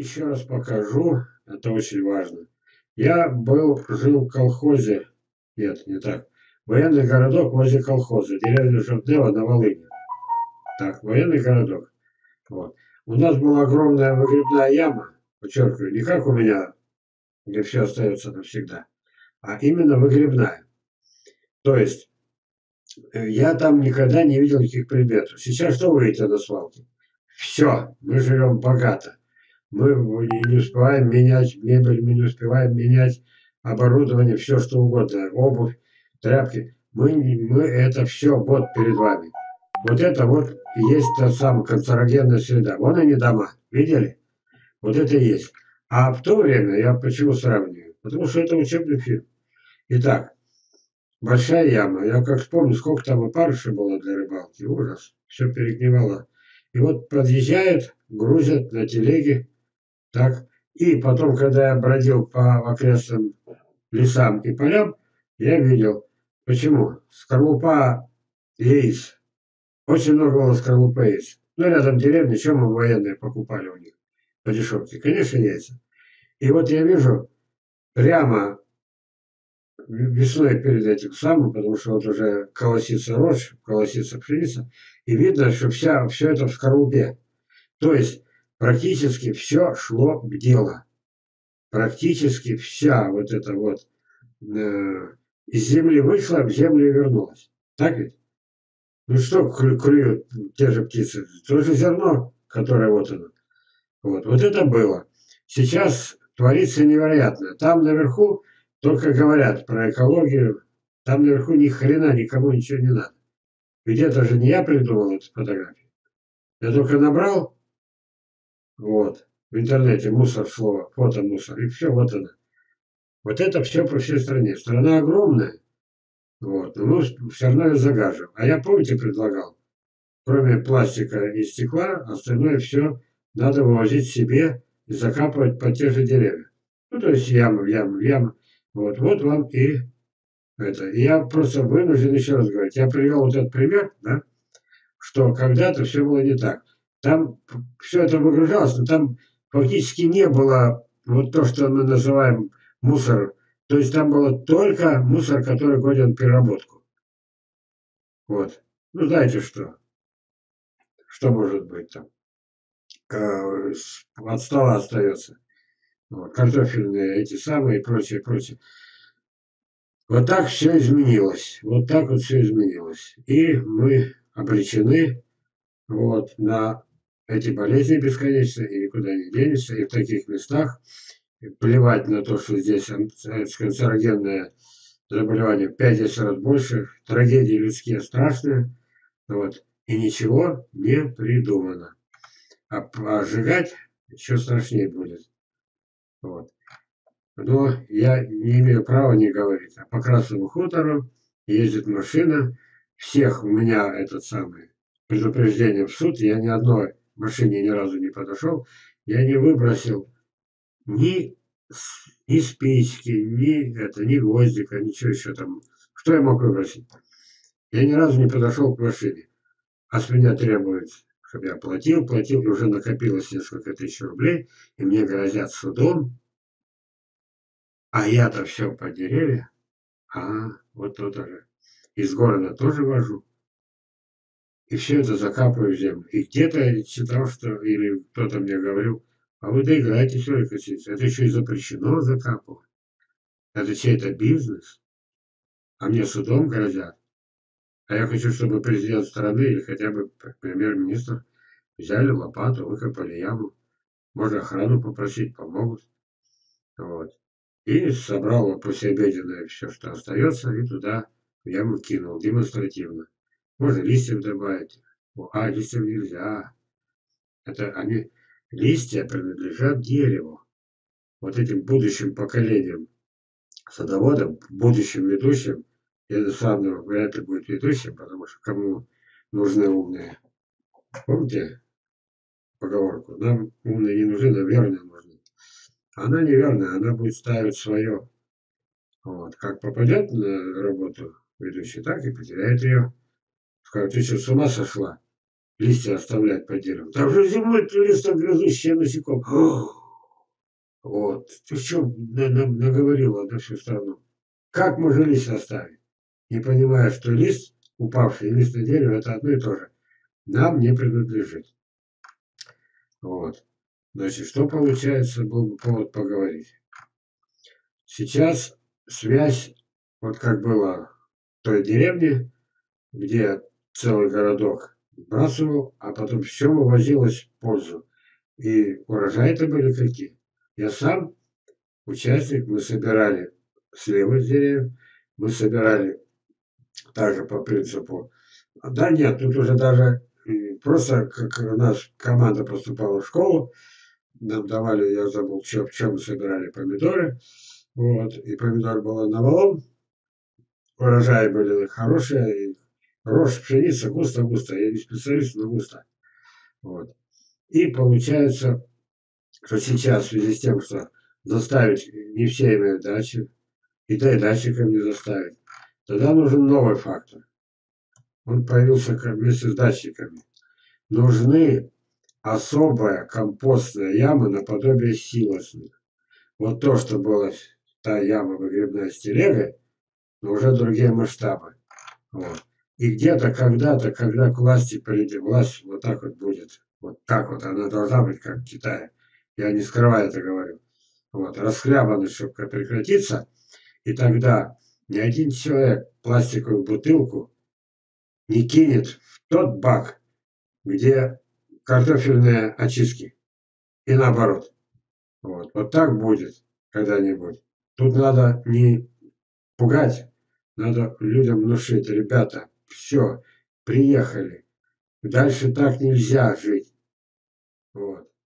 еще раз покажу, это очень важно. Жил в колхозе, нет, не так, военный городок возле колхоза, деревня Жовтнева на Волыни. Так, военный городок. Вот. У нас была огромная выгребная яма, подчеркиваю, не как у меня, где все остается навсегда, а именно выгребная. То есть я там никогда не видел никаких предметов. Сейчас что вы видите на свалке? Все, мы живем богато. Мы не успеваем менять мебель, мы не успеваем менять оборудование, все что угодно, обувь, тряпки. Мы это все вот перед вами. Вот это вот и есть та самая канцерогенная среда. Вон они дома, видели? Вот это и есть. А в то время, я почему сравниваю? Потому что это учебный фильм. Итак, большая яма. Я как вспомню, сколько там опарышей было для рыбалки. Ужас. Все перегнивало. И вот подъезжают, грузят на телеге. Так. И потом, когда я бродил по окрестным лесам и полям, я видел, почему скорлупа яиц. Очень много было скорлупы яиц. Ну, рядом деревня, чем мы военные покупали у них по дешевке? Конечно, яйца. И вот я вижу прямо весной перед этим самым, потому что вот уже колосится рожь, колосится пшеница, и видно, что все это в скорлупе. То есть практически все шло к делу. Практически вся вот эта вот из земли вышла, в землю вернулась. Так ведь? Ну что клюют те же птицы? То же зерно, которое вот оно. Вот это было. Сейчас творится невероятно. Там наверху только говорят про экологию. Там наверху ни хрена никому ничего не надо. Ведь это же не я придумал эту фотографию. Я только набрал, вот, в интернете мусор слово, фото мусор, и все, вот оно. Вот это все по всей стране. Страна огромная, вот, но мы все равно ее загаживаем. А я, помните, предлагал, кроме пластика и стекла, остальное все надо вывозить себе и закапывать под те же деревья. Ну, то есть ямы, в ямы, в ямы. Вот вам и это. И я просто вынужден еще раз говорить. Я привел вот этот пример, да, что когда-то все было не так. Там все это выгружалось, но там фактически не было вот то, что мы называем мусор. То есть там было только мусор, который годен в переработку. Вот. Ну, знаете что? Что может быть там? От стола остается. Вот. Картофельные эти самые и прочее, прочее. Вот так все изменилось. Вот так вот все изменилось. И мы обречены вот на эти болезни бесконечные, и никуда не денешься, и в таких местах плевать на то, что здесь канцерогенное заболевание в 5-10 раз больше, трагедии людские страшные, вот, и ничего не придумано. А сжигать еще страшнее будет. Вот. Но я не имею права не говорить. А по Красному хутору ездит машина, всех у меня этот самый предупреждение в суд, я ни одной машине ни разу не подошел, я не выбросил ни, ни спички, ни гвоздика, ничего еще там. Что я мог выбросить? Я ни разу не подошел к машине. А с меня требуется, чтобы я платил, и уже накопилось несколько тысяч рублей, и мне грозят судом, а я-то все по деревья. Вот тут же. Из города тоже вожу. И все это закапываю в землю. И где-то я читал, что, или кто-то мне говорил, а вы доиграетесь, что ли, хотите? Это еще и запрещено закапывать. Это чей-то бизнес. А мне судом грозят. А я хочу, чтобы президент страны или хотя бы премьер-министр взяли лопату, выкопали яму. Можно охрану попросить, помогут. Вот. И собрал вот послеобеденное все, что остается, и туда в яму кинул демонстративно. Можно листьев добавить. Листьев нельзя. Это они, листья принадлежат дереву. Вот этим будущим поколениям садоводам, будущим ведущим, я сам вряд ли будет ведущим, потому что кому нужны умные. Помните поговорку? Нам умные не нужны, нам верные нужны. Она неверная, она будет ставить свое. Вот. Как попадет на работу ведущий, так и потеряет ее. Скажет, ты что, с ума сошла? Листья оставлять под деревом. Там же зимой листогрызущие насекомые. Вот. Ты что наговорила на всю страну? Как можно лист оставить? Не понимая, что лист, упавший лист на дерево, это одно и то же. Нам не принадлежит. Вот. Значит, что получается, был бы повод поговорить. Сейчас связь, вот как была в той деревне, где целый городок сбрасывал, а потом все вывозилось в пользу. И урожаи-то были какие. Я сам участник, мы собирали сливы с деревьев, мы собирали также по принципу. Да нет, тут уже даже просто как у нас команда поступала в школу, нам давали, я забыл, в чем мы собирали помидоры. Вот, и помидор было навалом, урожаи были хорошие, и рожь пшеница густо-густо, я не специалист, но густо. Вот. И получается, что сейчас в связи с тем, что заставить не все имеют дачи, и да и датчикам не заставить, тогда нужен новый фактор. Он появился вместе с датчиками. Нужны особая компостная яма наподобие силосных. Вот то, что было та яма выгребная с телегой, но уже другие масштабы. Вот. И где-то, когда-то, когда к власти придет, власть вот так вот будет. Вот так вот она должна быть, как в Китае. Я не скрываю это говорю. Вот. Расхлябанность, чтобы прекратиться. И тогда ни один человек пластиковую бутылку не кинет в тот бак, где картофельные очистки. И наоборот. Вот. Вот так будет когда-нибудь. Тут надо не пугать, надо людям внушить. Ребята, все, приехали. Дальше так нельзя жить. Вот.